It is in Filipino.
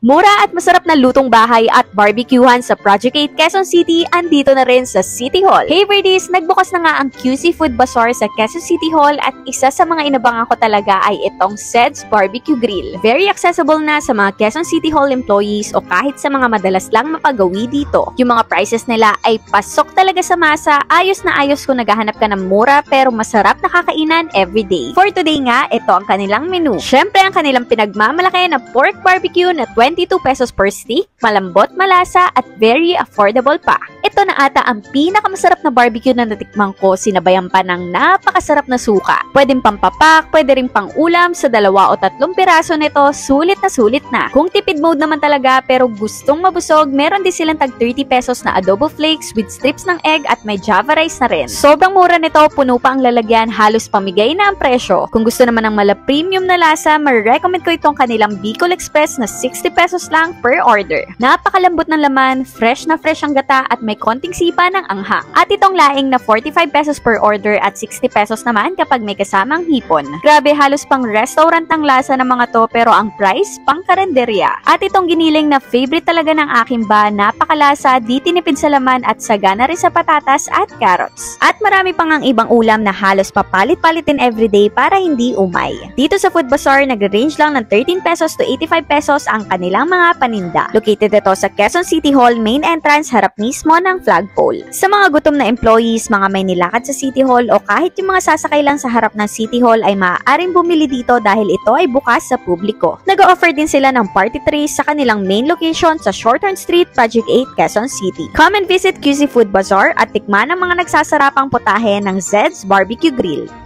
Mura at masarap na lutong bahay at barbecuehan sa Project 8 Quezon City andito na rin sa City Hall. Hey birdies, nagbukas na nga ang QC Food Bazaar sa Quezon City Hall at isa sa mga inabangan ko talaga ay itong Zed's Barbecue Grill. Very accessible na sa mga Quezon City Hall employees o kahit sa mga madalas lang mapagawi dito. Yung mga prices nila ay pasok talaga sa masa, ayos na ayos kung naghahanap ka ng mura pero masarap na kakainan everyday. For today nga, ito ang kanilang menu. Syempre ang kanilang pinagmamalaki na pork barbecue na 22 pesos per stick, malambot, malasa at very affordable pa. Ito na ata ang pinakamasarap na barbecue na natikmang ko, sinabayan pa ng napakasarap na suka. Pwedeng pampapak, pwede rin pang ulam, sa 2 o 3 piraso nito, sulit na sulit na. Kung tipid mode naman talaga pero gustong mabusog, meron din silang tag 30 pesos na adobo flakes with strips ng egg at may java rice na rin. Sobrang mura nito, puno pa ang lalagyan, halos pamigay na ang presyo. Kung gusto naman ng mala premium na lasa, ma-recommend ko itong kanilang Bicol Express na 60 pesos lang per order. Napakalambot ng laman, fresh na fresh ang gata at may konting sipa ng anghang. At itong laing na 45 pesos per order at 60 pesos naman kapag may kasamang hipon. Grabe, halos pang restaurant ang lasa ng mga to pero ang price pang karenderya. At itong giniling na favorite talaga ng aking ba, napakalasa, di tinipid sa laman at sagana rin sa patatas at carrots. At marami pang ang ibang ulam na halos papalit-palitin everyday para hindi umay. Dito sa Food Bazaar, nagre-range lang ng 13 pesos to 85 pesos ang kanilang mga paninda. Located ito sa Quezon City Hall main entrance, harap mismo ng flagpole. Sa mga gutom na employees, mga may nilakad sa City Hall o kahit yung mga sasakay lang sa harap ng City Hall ay maaaring bumili dito dahil ito ay bukas sa publiko. Nag-o-offer din sila ng party trays sa kanilang main location sa Shorthorn Street, Project 8, Quezon City. Come and visit QC Food Bazaar at tikman ang mga nagsasarapang putahe ng Zed's Barbecue Grill.